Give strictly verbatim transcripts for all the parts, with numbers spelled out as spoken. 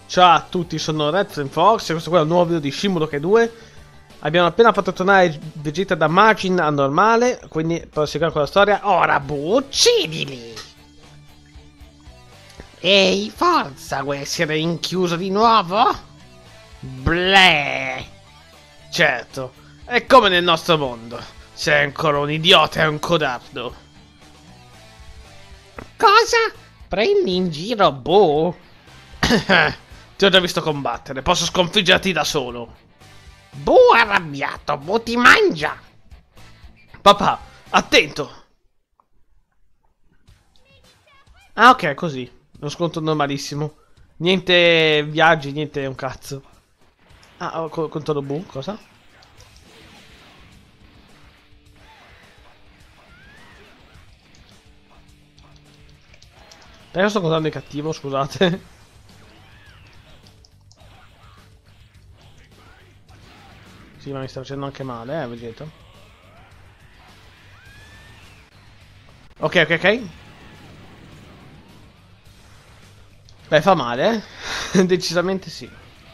Ciao a tutti, sono RedFlameFox e questo qua è un nuovo video di Shin Budokai due. Abbiamo appena fatto tornare Vegeta da Majin a normale, quindi proseguiamo con la storia. Ora Bu, uccidili! Ehi, forza, vuoi essere rinchiuso di nuovo? Bleh! Certo, è come nel nostro mondo. Sei ancora un idiota e un codardo. Cosa? Prendi in giro Bu? Ti ho già visto combattere, posso sconfiggerti da solo. Bu arrabbiato, Bu ti mangia. Papà, attento. Ah ok, così. Lo sconto normalissimo. Niente viaggi, niente un cazzo. Ah, oh, co contro Bu, cosa? Perché sto contando il cattivo, scusate. Sì, ma mi sta facendo anche male, eh, Vegeta. Ok, ok, ok. Beh, fa male, eh. Decisamente sì.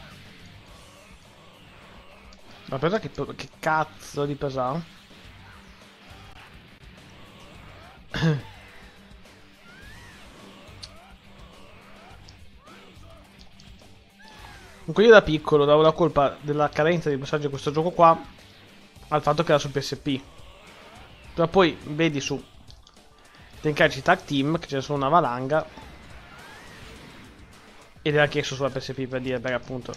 Ma pensa che, che cazzo di pesare? Comunque io da piccolo davo la colpa della carenza di passaggio di questo gioco qua al fatto che era su P S P. Però poi vedi su Tenkaichi Tag Team che ce ne sono una valanga. Ed era chiesto sulla P S P per dire, perché appunto.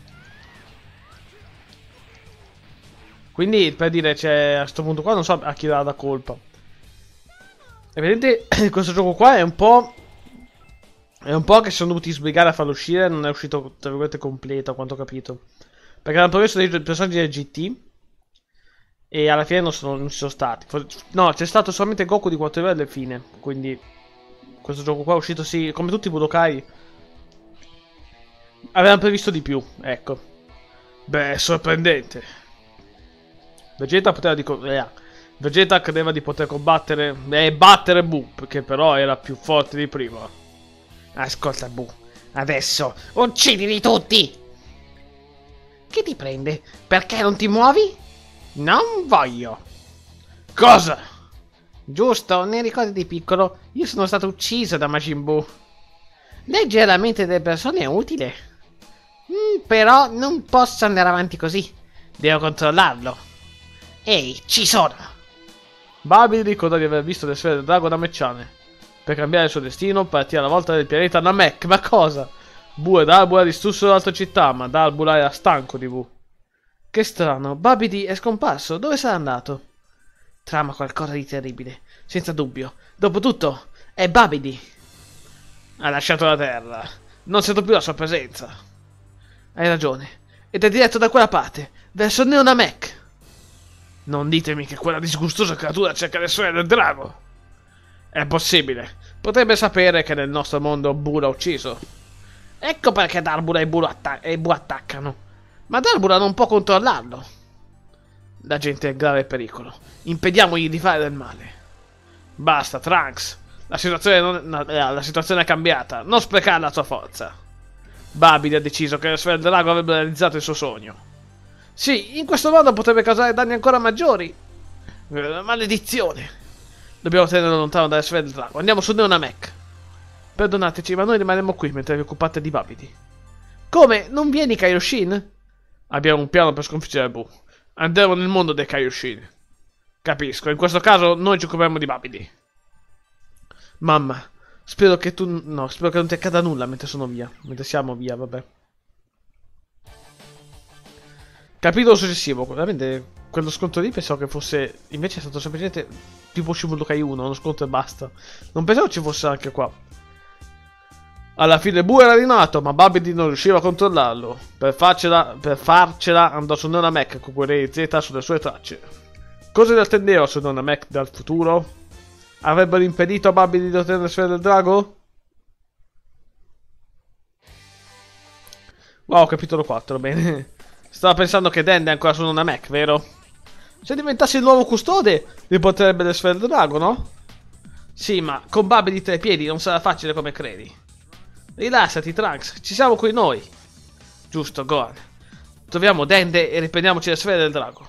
Quindi per dire, cioè, a questo punto qua non so a chi dà la colpa. E vedete, questo gioco qua è un po'... È un po' che si sono dovuti sbrigare a farlo uscire, non è uscito, tra virgolette, completo, a quanto ho capito. Perché hanno promesso dei personaggi del G T e alla fine non, sono, non ci sono stati. No, c'è stato solamente Goku di quattro livelli alla fine. Quindi questo gioco qua è uscito, sì, come tutti i Budokai. Avevano previsto di più, ecco. Beh, sorprendente. Vegeta poteva di... Eh, Vegeta credeva di poter combattere e eh, battere Bu, che però era più forte di prima. Ascolta Bu, adesso uccidili tutti! Che ti prende? Perché non ti muovi? Non voglio. Cosa? Giusto, ne ricordi di piccolo? Io sono stato ucciso da Majin Bu. Leggere la mente delle persone è utile. Mm, però non posso andare avanti così. Devo controllarlo. Ehi, ci sono! Babidi ricorda di aver visto le sfere del drago da Mecciane. Per cambiare il suo destino, partì alla volta del pianeta Namek. Ma cosa? Bu ed Albula distrussero l'altra città, ma Albula era stanco di Bu. Che strano, Babidi è scomparso. Dove sarà andato? Trama qualcosa di terribile, senza dubbio. Dopotutto, è Babidi. Ha lasciato la terra. Non sento più la sua presenza. Hai ragione. Ed è diretto da quella parte, verso Neo Namek. Non ditemi che quella disgustosa creatura cerca le suore del drago. È possibile. Potrebbe sapere che nel nostro mondo Bu l'ha ucciso. Ecco perché Darbula e Bu, atta e Bu attaccano. Ma Darbula non può controllarlo. La gente è in grave pericolo. Impediamogli di fare del male. Basta, Trunks. La situazione, non, no, la situazione è cambiata. Non sprecare la sua forza. Babidi ha deciso che le sfere del drago avrebbero realizzato il suo sogno. Sì, in questo modo potrebbe causare danni ancora maggiori. Maledizione. Dobbiamo tenerlo lontano dalle sfere del drago. Andiamo su Neo Namek. Perdonateci, ma noi rimarremo qui mentre vi occupate di Babidi. Come? Non vieni, Kaioshin? Abbiamo un piano per sconfiggere Bu. Andremo nel mondo dei Kaioshin. Capisco, in questo caso noi ci occupiamo di Babidi. Mamma, spero che tu... No, spero che non ti accada nulla mentre sono via. Mentre siamo via, vabbè. Capitolo successivo, veramente... Quello scontro lì pensavo che fosse... Invece è stato semplicemente tipo Shin Budokai uno, uno scontro e basta. Non pensavo ci fosse anche qua. Alla fine Bu era rinato, ma Babidi non riusciva a controllarlo. Per farcela, per farcela andò su Neo Namek con quelle Z sulle sue tracce. Cosa ne attendeva su Neo Namek dal futuro? Avrebbero impedito a Babidi di ottenere le sfere del drago? Wow, capitolo quattro, bene. Stava pensando che Dan è ancora su Neo Namek, vero? Se diventassi il nuovo custode, riporterebbe le sfere del drago, no? Sì, ma con Babidi tra i piedi non sarà facile come credi. Rilassati, Trunks, ci siamo qui noi. Giusto, Gohan. Troviamo Dende e riprendiamoci le sfere del drago.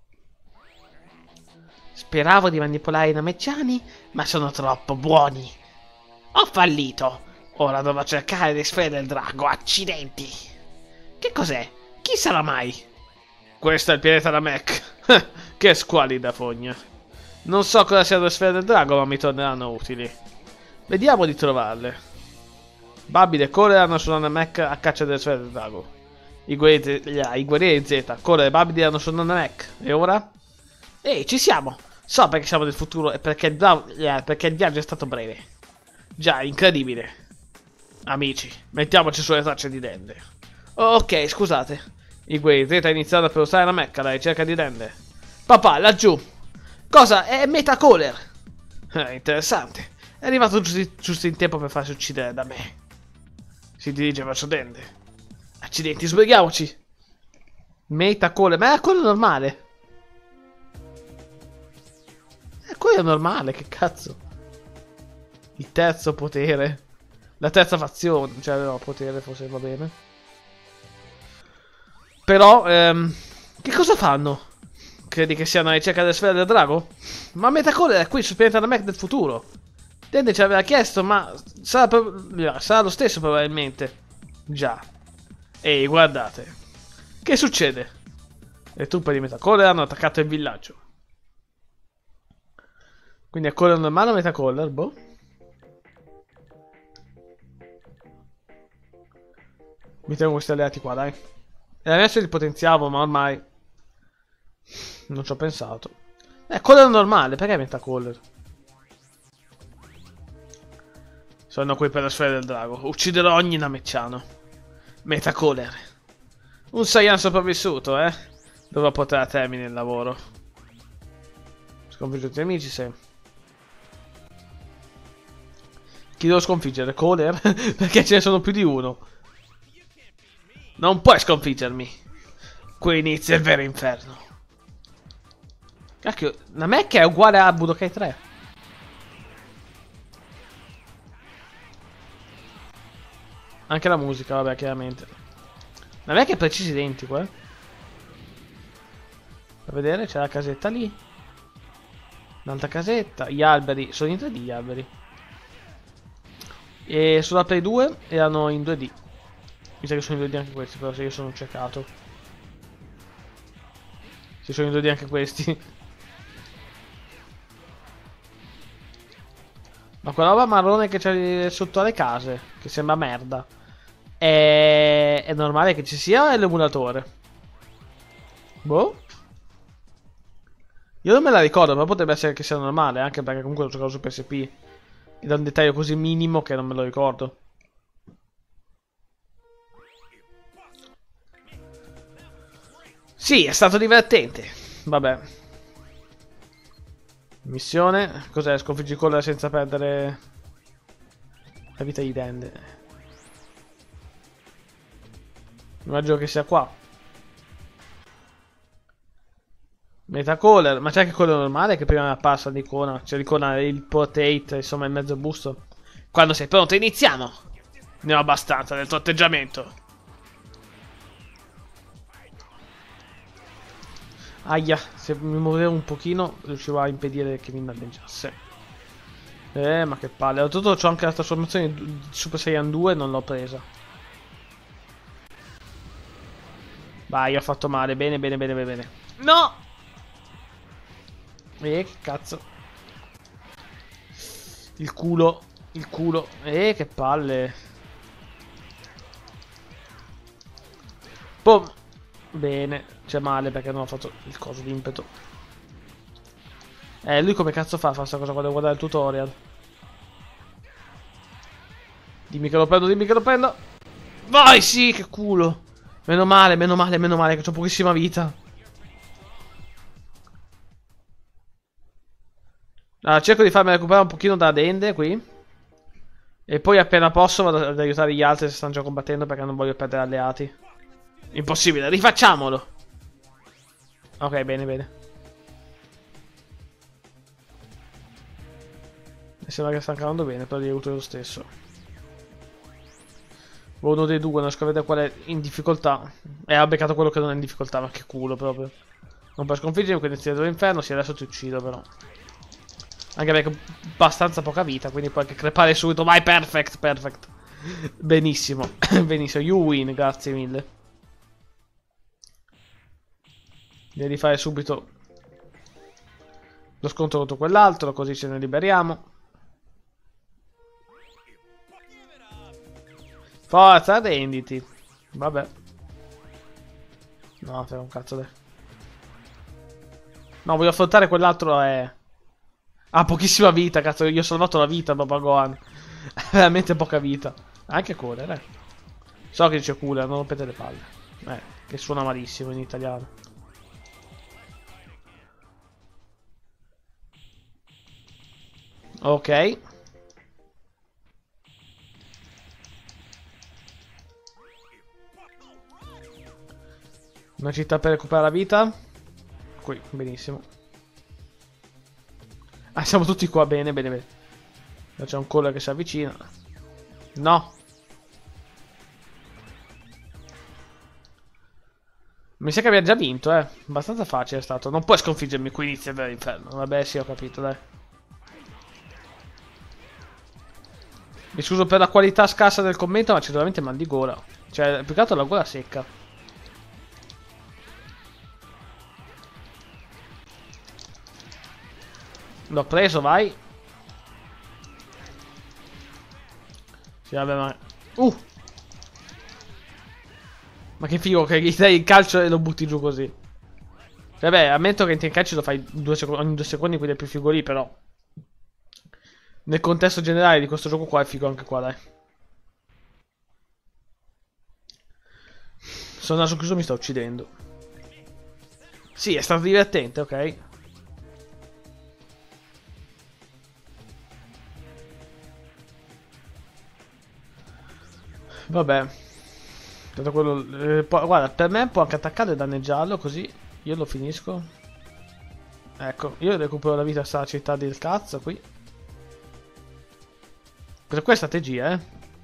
Speravo di manipolare i Namekiani, ma sono troppo buoni. Ho fallito. Ora dovrò cercare le sfere del drago. Accidenti. Che cos'è? Chi sarà mai? Questo è il pianeta Namek. Che squalida fogna. Non so cosa siano le sfere del drago, ma mi torneranno utili. Vediamo di trovarle. Babide e Cole erano su Namek a caccia delle sfere del drago. I guerrieri, i guerrieri Z, Cole e Babide erano su Namek. E ora? Ehi, ci siamo. So perché siamo nel futuro e perché il, eh, perché il viaggio è stato breve. Già, incredibile. Amici, mettiamoci sulle tracce di Dende. Oh, ok, scusate. I guerrieri Z iniziarono per usare la Mecca alla ricerca di Dende. Papà, laggiù. Cosa? È Metacoler. Eh, interessante. È arrivato giusto, giusto in tempo per farsi uccidere da me. Si dirige verso Dende. Accidenti, sbrighiamoci. Metacoler, ma è quello normale. È quello normale, che cazzo. Il terzo potere. La terza fazione. Cioè, no, potere forse va bene. Però, ehm, che cosa fanno? Credi che siano alla ricerca delle sfere del drago? Ma Metacoler è qui sul pianeta Namek del futuro. Dende ci aveva chiesto, ma sarà, per... sarà lo stesso probabilmente. Già. Ehi, guardate. Che succede? Le truppe di Metacoler hanno attaccato il villaggio. Quindi è quello normale o Metacoler? Boh. Mi tengo questi alleati qua, dai. E adesso li potenziavo, ma ormai non ci ho pensato. Eh, quello è normale, perché Metacoler? Sono qui per le sfere del drago. Ucciderò ogni Namekiano. Metacoler. Un Saiyan sopravvissuto, eh? Dovrò portare a termine il lavoro. Sconfiggo i tuoi amici, se... Chi devo sconfiggere? Coler? Perché ce ne sono più di uno. Non puoi sconfiggermi. Qui inizia il vero inferno. Cacchio, Namek è uguale a Budokai tre. Anche la musica, vabbè, chiaramente. Namek è preciso identico, eh. Per vedere, c'è la casetta lì. Un'altra casetta. Gli alberi, sono in tre D gli alberi. E sulla Play due erano in due D. Mi sa che sono in due D anche questi, però se io sono ciecato. Sì, sono in due D anche questi. Ma quella roba marrone che c'è sotto alle case, che sembra merda, è, è normale che ci sia o è l'emulatore? Boh. Io non me la ricordo, ma potrebbe essere che sia normale, anche perché comunque l'ho giocato su P S P. Ed è un dettaglio così minimo che non me lo ricordo. Sì, è stato divertente. Vabbè. Missione. Cos'è? Sconfiggi Coller senza perdere la vita di Dende. Immagino che sia qua. Metacoller. Ma c'è anche quello normale che prima mi è apparsa l'icona. C'è l'icona, il portrait, insomma, in mezzo busto. Quando sei pronto iniziamo. Ne ho abbastanza del tuo atteggiamento. Aia, se mi muovevo un pochino riuscivo a impedire che mi danneggiasse. Eh, ma che palle. Oltretutto c'ho anche la trasformazione di Super Saiyan due, non l'ho presa. Vai, ho fatto male. Bene, bene, bene, bene, bene. No! Eh, che cazzo. Il culo. Il culo. Eh, che palle. Boom. Bene. C'è male perché non ho fatto il coso di impeto. Eh, lui come cazzo fa a fare questa cosa qua? Devo guardare il tutorial. Dimmi che lo prendo, dimmi che lo prendo. Vai, sì, che culo. Meno male, meno male, meno male che ho pochissima vita. Allora, cerco di farmi recuperare un pochino da Dende qui. E poi appena posso vado ad aiutare gli altri se stanno già combattendo perché non voglio perdere alleati. Impossibile, rifacciamolo. Ok, bene, bene. Mi sembra che sta andando bene, però li aiuto lo stesso. Uno dei due, non riesco a vedere qual è in difficoltà. E ha beccato quello che non è in difficoltà, ma che culo proprio. Non puoi sconfiggermi, quindi ti dall'inferno. Sì, adesso ti uccido però. Anche perché ho abbastanza poca vita, quindi puoi anche crepare subito. Vai, perfect, perfect. Benissimo, benissimo. You win, grazie mille. Devi fare subito lo scontro contro quell'altro, così ce ne liberiamo. Forza, arrenditi. Vabbè. No, fai un cazzo dai. No, voglio affrontare quell'altro è... Ha pochissima vita, cazzo, io ho salvato la vita, Baba Gohan. Veramente poca vita. Anche Cooler, eh. So che dice Cooler, non rompete le palle. Eh, che suona malissimo in italiano. Ok. Una città per recuperare la vita. Qui, benissimo. Ah, siamo tutti qua, bene, bene, bene. C'è un Cooler che si avvicina. No. Mi sa che abbiamo già vinto, eh. Abbastanza facile è stato. Non puoi sconfiggermi qui inizia dall'inferno. Vabbè, sì, ho capito, dai. Mi scuso per la qualità scarsa del commento, ma c'è veramente mal di gola. Cioè, più che altro la gola secca. L'ho preso, vai. Sì, vabbè, ma... Uh! Ma che figo che gli dai il calcio e lo butti giù così. Vabbè, ammetto che in Tenkaichi lo fai due ogni due secondi, quindi è più figo lì, però... Nel contesto generale di questo gioco qua è figo anche qua, dai. Sono naso chiuso, mi sta uccidendo. Sì, è stato divertente, ok. Vabbè. Quello, eh, può, guarda, per me può anche attaccare e danneggiarlo, così io lo finisco. Ecco, io recupero la vita a sta città del cazzo qui. Questa qua è strategia, eh.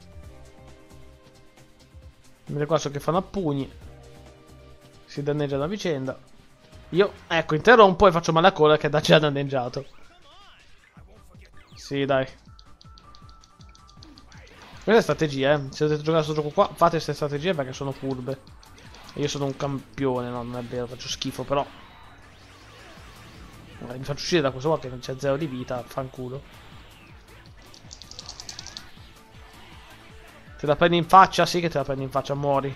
Vedete qua so che fanno a pugni. Si danneggiano a vicenda. Io, ecco, interrompo e faccio male a coda che è da già danneggiato. Sì, dai. Questa è strategia, eh. Se dovete giocare questo gioco qua, fate queste strategie perché sono furbe. E io sono un campione, no, non è vero, faccio schifo, però. Mi faccio uscire da questo qua che non c'è zero di vita, fanculo. Te la prendi in faccia? Sì che te la prendi in faccia, muori.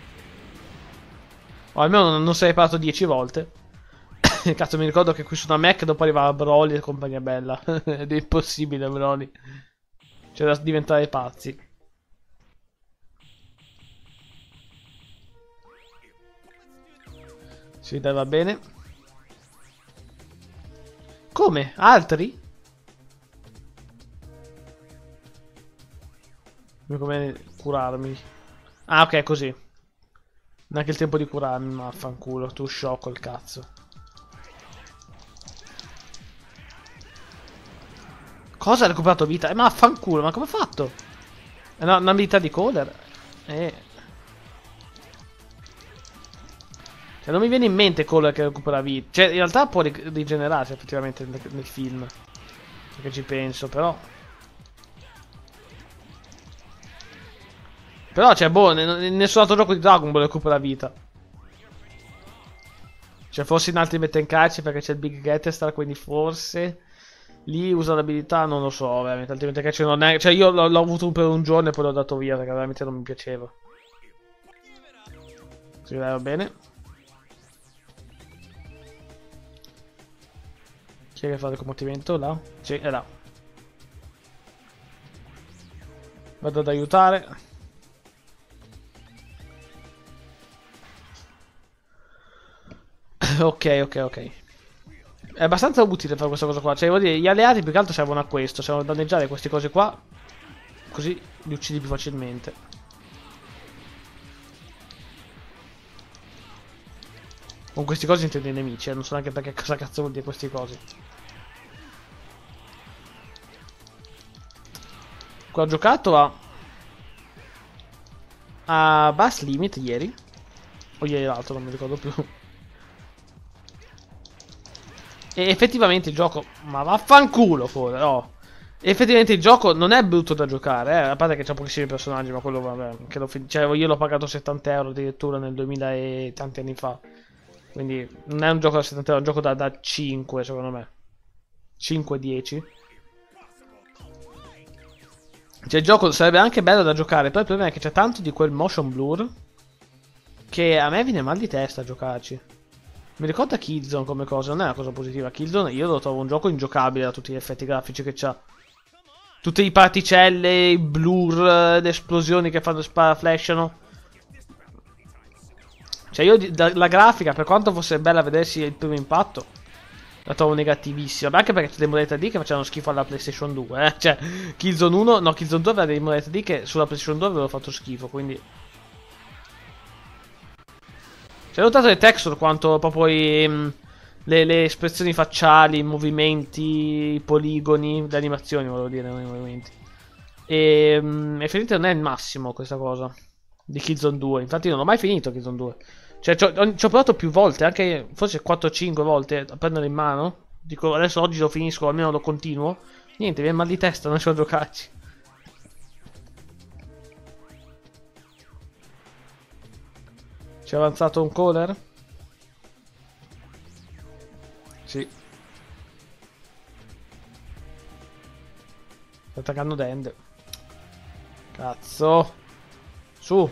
O almeno non, non sei parato dieci volte. Cazzo, mi ricordo che qui su una Mac dopo arrivava Broly e compagnia bella. Ed è impossibile, Broly. C'è da diventare pazzi. Sì, dai, va bene. Come? Altri? Come curarmi? Ah, ok, così. Neanche il tempo di curarmi, ma affanculo. Tu sciocco il cazzo. Cosa ha recuperato vita? Eh, ma affanculo, ma come ha fatto? È una, una vita di Cooler. Eh. Cioè, non mi viene in mente Cooler che recupera vita. Cioè, in realtà può rigenerarsi effettivamente nel, nel film. Perché ci penso, però. Però, cioè, boh, in nessun altro gioco di Dragon Ball recupera vita. Cioè, forse in altri Tenkaichi perché c'è il Big Getter Star, quindi forse... Lì usa l'abilità, non lo so, veramente, altrimenti che non è... Cioè io l'ho avuto per un giorno e poi l'ho dato via, perché veramente non mi piaceva. Sì, dai, va bene. Chi è che fa il combattimento? Là? Sì, è là. Vado ad aiutare. Ok, ok, ok. È abbastanza utile fare questa cosa qua. Cioè, vuol dire, gli alleati più che altro servono a questo. Servono a danneggiare queste cose qua. Così li uccidi più facilmente. Con questi cosi intendo i nemici, eh. Non so neanche perché cosa cazzo vuol dire questi cosi. Qua ho giocato a... a Bass Limit ieri. O ieri l'altro, non mi ricordo più. E effettivamente il gioco... Ma vaffanculo, fuori, no. Effettivamente il gioco non è brutto da giocare, eh. A parte che c'ha pochissimi personaggi, ma quello vabbè. Che lo cioè, io l'ho pagato settanta euro addirittura nel duemila e tanti anni fa. Quindi non è un gioco da settanta euro, è un gioco da, da cinque secondo me. cinque dieci. Cioè il gioco sarebbe anche bello da giocare, però il problema è che c'è tanto di quel motion blur che a me viene mal di testa a giocarci. Mi ricorda Killzone come cosa, non è una cosa positiva. Killzone io lo trovo un gioco ingiocabile da tutti gli effetti grafici che c'ha. Tutte le particelle, i blur, le esplosioni che fanno spara, flashano. Cioè io la grafica, per quanto fosse bella vedersi il primo impatto, la trovo negativissima. Ma anche perché c'è delle modalità D che facevano schifo alla PlayStation due, eh. Cioè Killzone uno, no Killzone due aveva delle modalità D che sulla PlayStation due avevano fatto schifo, quindi... Cioè, ho notato le texture quanto proprio i, mh, le, le espressioni facciali, i movimenti, i poligoni, le animazioni, volevo dire, non i movimenti. E mh, effettivamente non è il massimo questa cosa di Killzone due. Infatti non ho mai finito Killzone due. Cioè, ci ho, ci ho provato più volte, anche forse quattro cinque volte a prenderlo in mano. Dico, adesso oggi lo finisco, almeno lo continuo. Niente, viene mal di testa, non ci ho giocarci. Ci è avanzato un caller? Sì. Sta attaccando Dend. Cazzo. Su.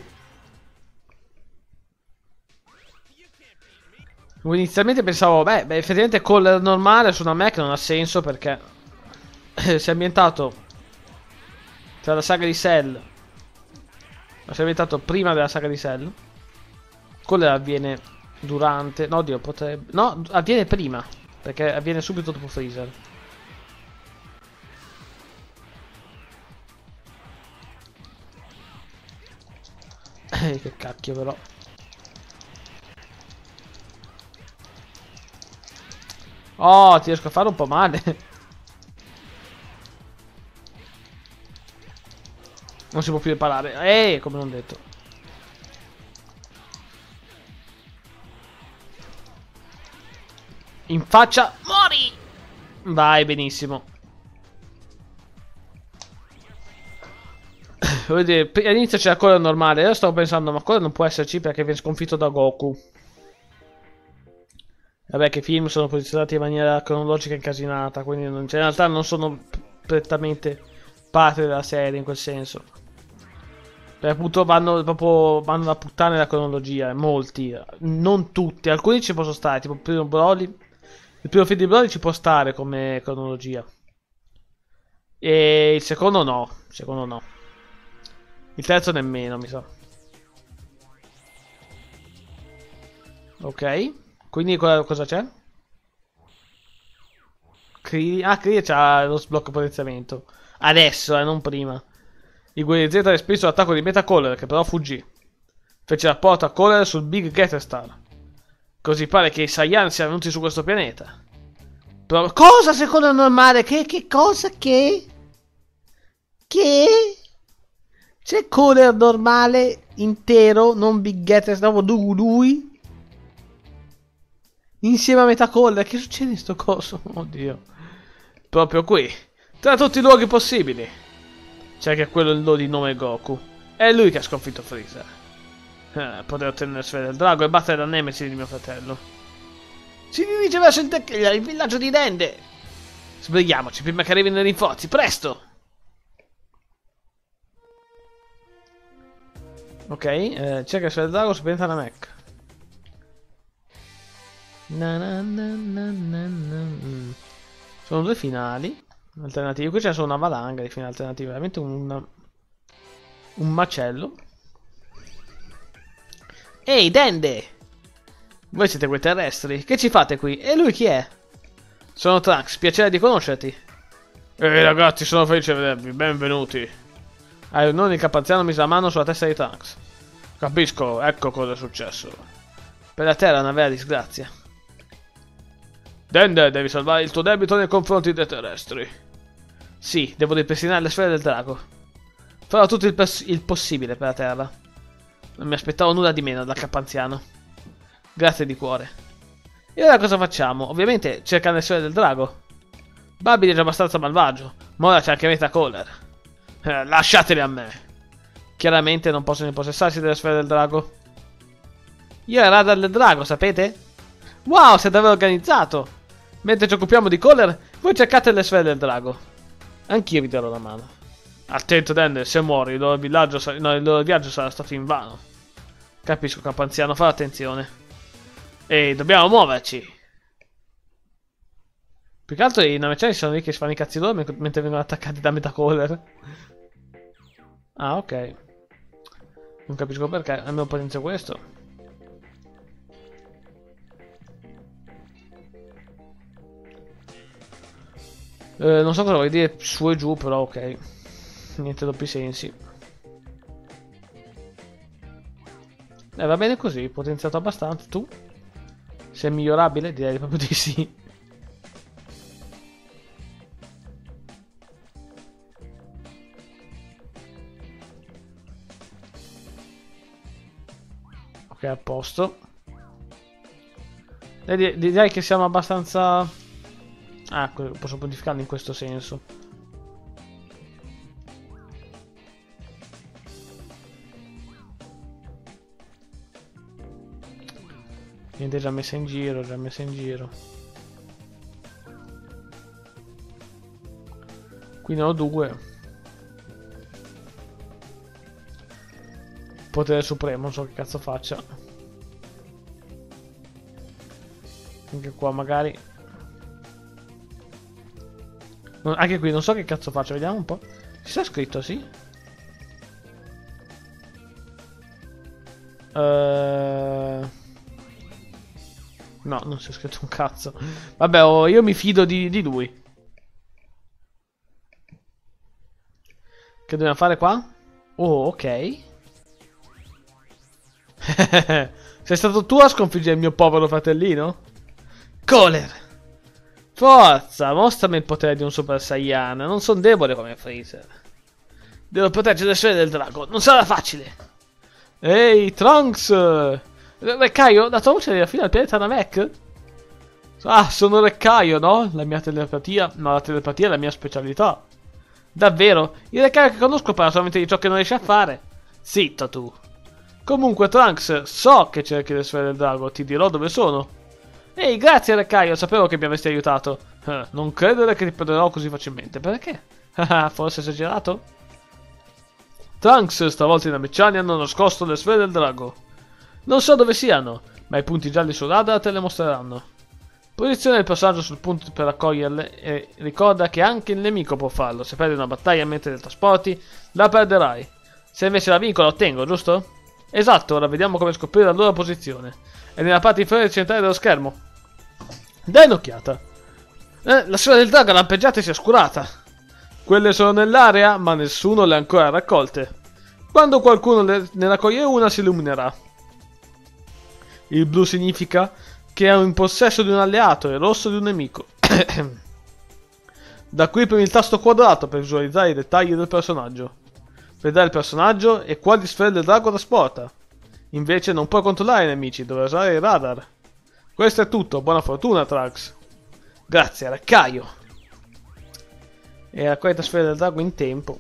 Inizialmente pensavo, beh, beh, effettivamente caller normale su una Mac non ha senso perché si è ambientato tra la saga di Cell. Ma si è ambientato prima della saga di Cell. Caller avviene durante... No, Dio, potrebbe... No, avviene prima. Perché avviene subito dopo Freezer. Eh, che cacchio però. Oh, ti riesco a fare un po' male. Non si può più riparare. Eh, come non detto. In faccia, mori! Vai, benissimo. Voglio dire, all'inizio c'era quello normale. Io stavo pensando, ma quello non può esserci perché viene sconfitto da Goku. Vabbè, che i film sono posizionati in maniera cronologica incasinata, quindi non, cioè, in realtà non sono prettamente parte della serie in quel senso. Perché appunto vanno proprio vanno da puttane la cronologia, molti, non tutti, alcuni ci possono stare, tipo il primo Broly, il primo film di Broly ci può stare come cronologia. E il secondo no, il secondo no. Il terzo nemmeno, mi sa. Ok, quindi cosa c'è? Krillin, ah, Krillin c'ha lo sblocco potenziamento. Adesso, eh, non prima. I guerrieri Z respinse l'attacco di Metacaller, che però fuggì. Fece rapporto a Caller sul Big Getter Star. Così pare che i Saiyan siano venuti su questo pianeta. Però... Cosa secondo il normale? Che, che cosa? Che? Che? C'è Caller normale intero, non Big Getter Star, proprio lui? Insieme a Metacaller? Che succede in sto coso? Oddio. Proprio qui. Tra tutti i luoghi possibili. C'è che quello di nome Goku. È lui che ha sconfitto Freezer. Eh, poter ottenere la sfera del drago e battere la Nemesis di mio fratello. Si dirige verso il, il villaggio di Dende. Sbrighiamoci prima che arrivino i rinforzi. Presto! Ok, eh, cerca la sfera del drago, subentra la Mech. Na na na na na na. Sono due finali alternativi. Qui c'è solo una valanga di finali alternativi. Veramente un, un macello. Ehi, Dende! Voi siete quei terrestri. Che ci fate qui? E lui chi è? Sono Trunks, piacere di conoscerti. Ehi ragazzi, sono felice di vedervi. Benvenuti. Hai un nome capaziano mise la mano sulla testa di Trunks. Capisco, ecco cosa è successo. Per la terra è una vera disgrazia. Dende, devi salvare il tuo debito nei confronti dei terrestri. Sì, devo ripristinare le sfere del drago. Farò tutto il, il possibile per la terra. Non mi aspettavo nulla di meno dal capanziano. Grazie di cuore. E ora cosa facciamo? Ovviamente cercare le sfere del drago. Babili è già abbastanza malvagio, ma ora c'è anche Metacaller. Eh, lasciateli a me. Chiaramente non possono impossessarsi delle sfere del drago. Io e il radar del drago, sapete? Wow, siete davvero organizzato! Mentre ci occupiamo di Caller, voi cercate le sfere del drago. Anch'io vi darò la mano. Attento, Dender, se muori il loro, villaggio sa no, il loro viaggio sarà stato invano. Capisco, capanziano, fa attenzione. Ehi, dobbiamo muoverci. Più che altro i naviceri sono lì che si fanno i cazzi loro mentre vengono attaccati da Metacaller. Ah, ok. Non capisco perché, almeno potenzio questo. Eh, non so cosa vuoi dire su e giù, però ok. Niente doppi sensi. Eh, va bene così, potenziato abbastanza. Tu? Sei migliorabile? Direi proprio di sì. Ok, a posto. Direi che siamo abbastanza... Ah, posso modificarlo in questo senso. Niente, già messa in giro, già messa in giro. Qui ne ho due. Potere supremo, non so che cazzo faccia. Anche qua magari. Anche qui non so che cazzo faccio, vediamo un po'. Si sta scritto, sì? Uh... No, non si è scritto un cazzo. Vabbè, oh, io mi fido di, di lui. Che dobbiamo fare qua? Oh, ok. Sei stato tu a sconfiggere il mio povero fratellino? Caller! Forza, mostrami il potere di un Super Saiyan. Non sono debole come Freezer. Devo proteggere le sfere del drago. Non sarà facile. Ehi, Trunks! Reccaio, la tua voce arriva fino al pianeta Namek? Ah, sono Reccaio, no? La mia telepatia. No, la telepatia è la mia specialità. Davvero? Il Reccaio che conosco parla solamente di ciò che non riesce a fare. Zitto tu. Comunque, Trunks, so che cerchi le sfere del drago. Ti dirò dove sono. Ehi, grazie Reccaio, sapevo che mi avresti aiutato. Eh, non credere che ti perderò così facilmente. Perché? Forse esagerato? Trunks, stavolta i Namekiani hanno nascosto le sfere del drago. Non so dove siano, ma i punti gialli sul radar te le mostreranno. Posiziona il personaggio sul punto per raccoglierle e ricorda che anche il nemico può farlo. Se perdi una battaglia mentre le trasporti, la perderai. Se invece la vinco la ottengo, giusto? Esatto, ora vediamo come scoprire la loro posizione. È nella parte inferiore centrale dello schermo. Dai un'occhiata. Eh, la sfera del drago lampeggiata e si è oscurata. Quelle sono nell'area, ma nessuno le ha ancora raccolte. Quando qualcuno ne raccoglie una, si illuminerà. Il blu significa che è in possesso di un alleato e il rosso di un nemico. Da qui premi il tasto quadrato per visualizzare i dettagli del personaggio. Vedrai il personaggio e quali sfere del drago trasporta. Invece non puoi controllare i nemici, dovrai usare il radar. Questo è tutto, buona fortuna Trunks. Grazie, Reccaio. E raccolta sfere del drago in tempo.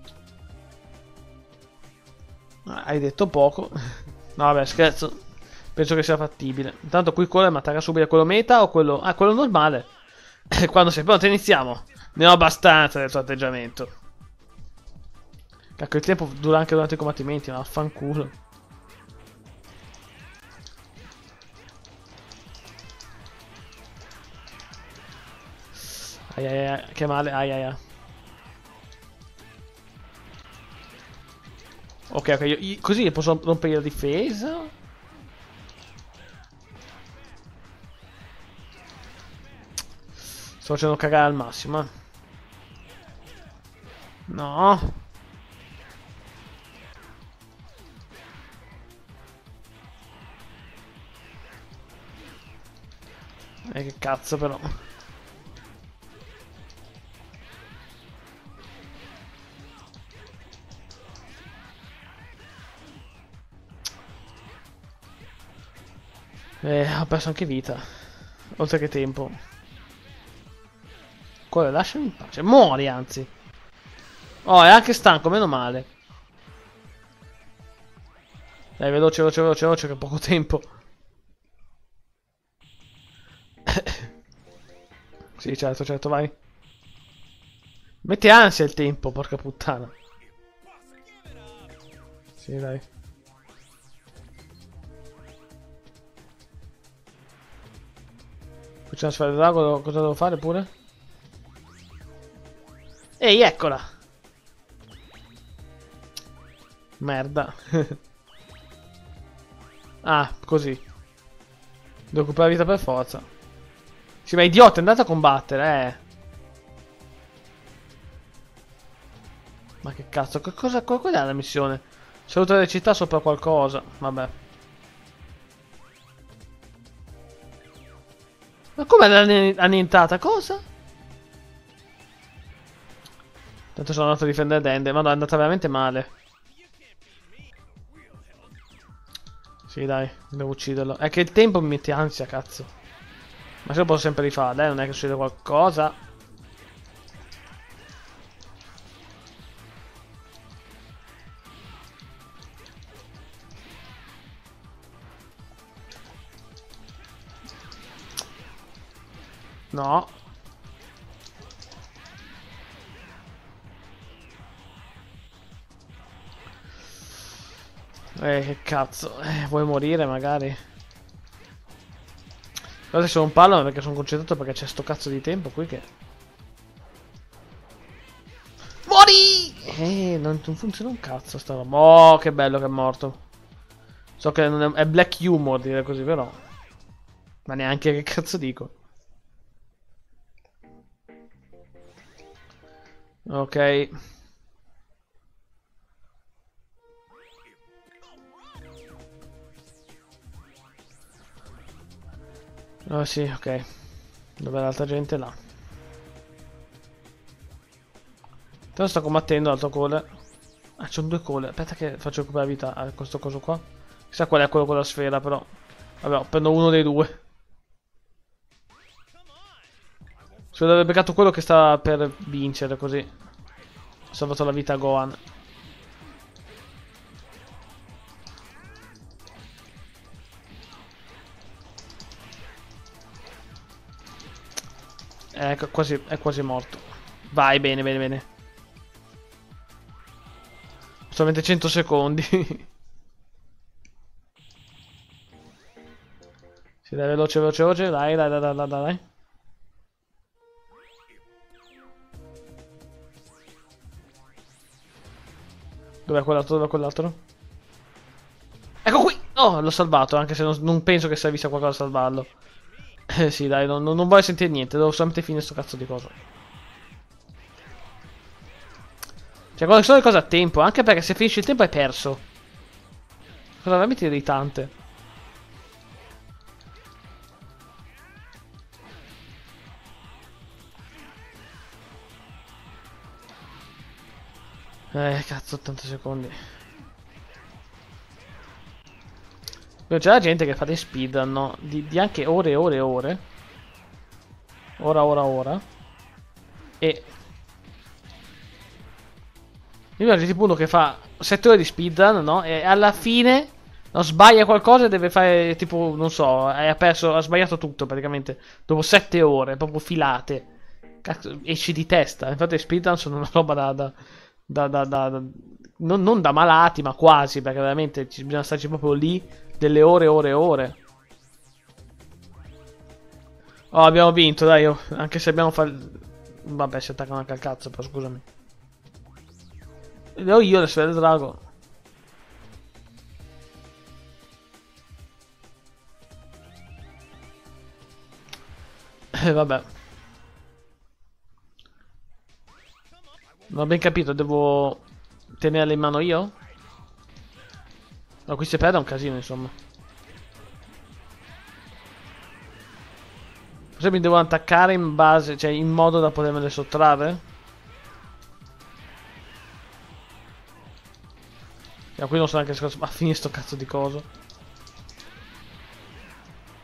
Hai detto poco. No vabbè, scherzo. Penso che sia fattibile. Intanto qui quello mi attacca subito quello meta o quello... Ah, quello normale. Quando sei pronto iniziamo. Ne ho abbastanza del tuo atteggiamento. Cacchio, il tempo dura anche durante i combattimenti, ma affanculo. Ai ai ai, che male, ai ai ai. Ok, ok, io, io, così posso rompere la difesa. Sto facendo cagare al massimo, eh. No. E eh, che cazzo però. Eh, ho perso anche vita. Oltre che tempo. Quello, lasciami in pace. Muori, anzi. Oh, è anche stanco, meno male. Dai, veloce, veloce, veloce, veloce, che ho poco tempo. Sì, certo, certo, vai. Mette ansia il tempo, porca puttana. Sì, dai. Qui c'è una sfera di drago, cosa devo fare pure? Ehi, eccola! Merda. Ah, così. Devo occupare la vita per forza. Sì, ma idiota, è andato a combattere, eh. Ma che cazzo, che cosa, qual è la missione? Salutare le città sopra qualcosa, vabbè. Ma com'è l'annientata? Cosa? Tanto sono andato a difendere Dende, ma no, è andata veramente male. Sì, dai, devo ucciderlo. È che il tempo mi mette ansia, cazzo. Ma se lo posso sempre rifare, eh, non è che succede qualcosa. No. Eh, che cazzo. Eh, vuoi morire magari? Però se non parlo perché sono concentrato perché c'è sto cazzo di tempo qui che... Muori! Eh, non, non funziona un cazzo sta roba. Oh, che bello che è morto. So che non è, è black humor dire così, però. Ma neanche che cazzo dico. Ok. Oh sì, ok. Dov'è l'altra gente? Là. Intanto sto combattendo l'altro cole. Ah, c'ho due cole. Aspetta che faccio occupare la vita a questo coso qua. Chissà qual è quello con la sfera, però. Vabbè, prendo uno dei due. Se avrebbe beccato quello che sta per vincere, così. Ho salvato la vita a Gohan. È quasi, è quasi morto. Vai, bene, bene, bene. Solamente cento secondi. Si dai, veloce, veloce, veloce. Dai, dai, dai, dai, dai, dai. Dov'è quell'altro? Dov'è quell'altro? Ecco qui! Oh, l'ho salvato, anche se non, non penso che servisse a qualcosa a salvarlo. Eh sì, dai, non, non, non voglio sentire niente, devo solamente finire sto cazzo di cosa. Cioè, quando sono le cose a tempo, anche perché se finisci il tempo hai perso. Cosa veramente irritante. Eh, cazzo, ottanta secondi. C'è la gente che fa dei speedrun, no? Di, di anche ore e ore e ore. Ora, ora, ora. E... Io vedo tipo uno che fa sette ore di speedrun, no? E alla fine... No, sbaglia qualcosa e deve fare tipo, non so, ha perso, ha sbagliato tutto praticamente. Dopo sette ore, proprio filate. Cazzo, esci di testa. Infatti i speedrun sono una roba da... da, da, da, da, da non, non da malati, ma quasi, perché veramente ci, bisogna starci proprio lì delle ore e ore e ore. Oh, abbiamo vinto, dai, oh, anche se abbiamo fatto... Vabbè, si attaccano anche al cazzo, però scusami. Le ho io le sfere del drago. Eh, vabbè. Non ho ben capito, devo tenerle in mano io? No, qui se perde è un casino, insomma. Forse mi devo attaccare in base, cioè in modo da potermele sottrarre? E qui non so neanche se a finire sto cazzo di coso.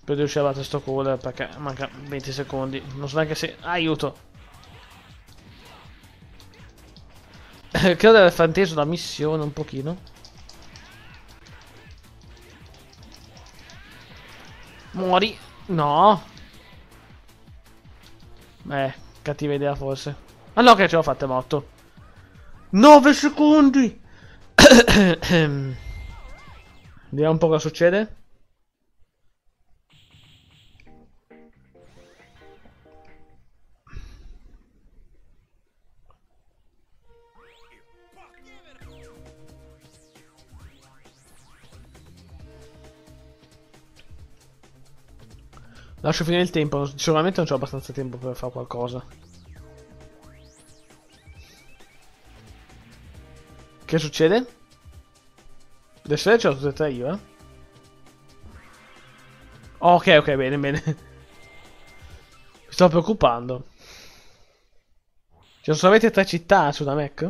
Per riuscire a battere sto cooler perché manca venti secondi. Non so neanche se... Aiuto! Credo di aver frainteso la missione un pochino. Muori! No! Eh, cattiva idea forse. Ah no, che ce l'ho fatta, è morto. nove secondi! Vediamo un po' cosa succede. Lascio finire il tempo, sicuramente non c'ho abbastanza tempo per fare qualcosa. Che succede? Le sfere ce l'ho tutte e tre io, eh? Ok, ok, bene, bene. Mi sto preoccupando. Ci sono solamente tre città su una Mac?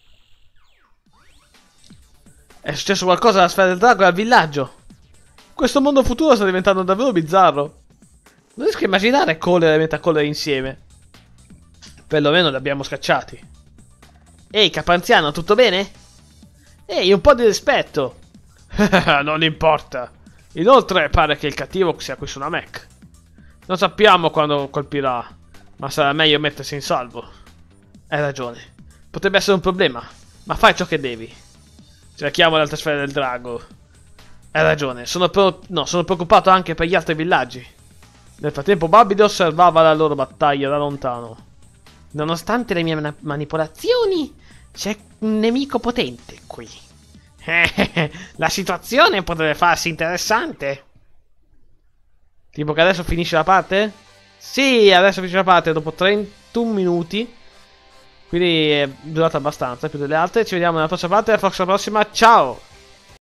È successo qualcosa alla sfera del drago e al villaggio. Questo mondo futuro sta diventando davvero bizzarro. Non riesco a immaginare Cole e Metacolere insieme. Perlomeno li abbiamo scacciati. Ehi, capanziano, tutto bene? Ehi, un po' di rispetto. Non importa. Inoltre pare che il cattivo sia qui su una Mac. Non sappiamo quando colpirà, ma sarà meglio mettersi in salvo. Hai ragione. Potrebbe essere un problema, ma fai ciò che devi. Cerchiamo le altre sfere del drago. Hai ragione, sono, no, sono preoccupato anche per gli altri villaggi. Nel frattempo Babide osservava la loro battaglia da lontano. Nonostante le mie man manipolazioni, c'è un nemico potente qui. La situazione potrebbe farsi interessante. Tipo che adesso finisce la parte? Sì, adesso finisce la parte dopo trentuno minuti. Quindi è durata abbastanza, più delle altre. Ci vediamo nella prossima parte. Alla prossima, ciao!